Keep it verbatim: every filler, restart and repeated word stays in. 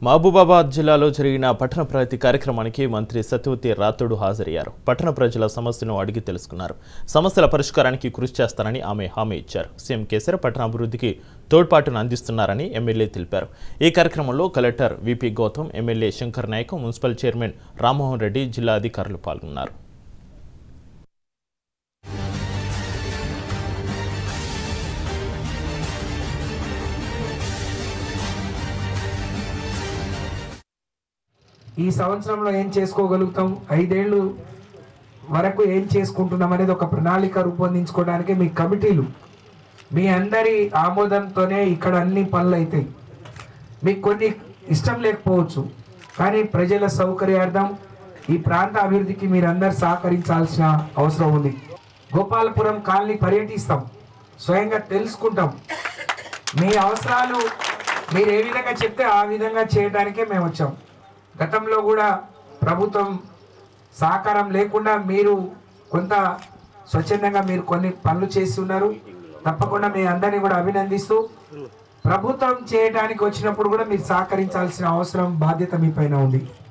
మహబూబాబాద్ జిల్లాలో జరిగిన పట్టణ ప్రగతి కార్యక్రమానికి మంత్రి సత్యవతి రాథోడ్ హాజరయ్యారు. పట్టణ ప్రజల సమస్యలను అడిగి తెలుసుకున్నారు. సమస్యల పరిష్కారానికి కృషి చేస్తారని ఆమె హామీ ఇచ్చారు. సీఎం కేసీఆర్ పట్టణ అభివృద్ధికి తోడ్పాటును అందిస్తున్నారని ఎమ్మెల్యే తెలిపారు. ఈ కార్యక్రమంలో collector VP Gautam, MLA Shankar Nayak, municipal chairman Rammohan Reddy, జిల్లా అధికారులు పాల్గొన్నారు. ఈ సంవత్సరంలో ఏం చేసుకోగలుగుతాం, ఐదేళ్లు వరకు ఏం చేసుకుంటున్నాం అనేది ఒక ప్రణాళిక రూపొందించుకోవడానికి మీ కమిటీలు మీ అందరి ఆమోదంతోనే ఇక్కడ అన్ని పనులు అవుతాయి. మీకు కొన్ని ఇష్టం లేకపోవచ్చు, కానీ ప్రజల సౌకర్యార్థం ఈ ప్రాంత అభివృద్ధికి మీరందరూ సహకరించాల్సిన అవసరం ఉంది. గోపాలపురం కాలనీ పర్యటిస్తాం, స్వయంగా తెలుసుకుంటాం. మీ అవసరాలు మీరు ఏ విధంగా చెప్తే ఆ విధంగా చేయడానికే మేము వచ్చాం. గతంలో కూడా ప్రభుత్వం సహకారం లేకుండా మీరు కొంత స్వచ్ఛందంగా మీరు కొన్ని పనులు చేసి ఉన్నారు. తప్పకుండా మీ అందరినీ కూడా అభినందిస్తూ, ప్రభుత్వం చేయడానికి వచ్చినప్పుడు కూడా మీరు సహకరించాల్సిన అవసరం, బాధ్యత మీ పైన ఉంది.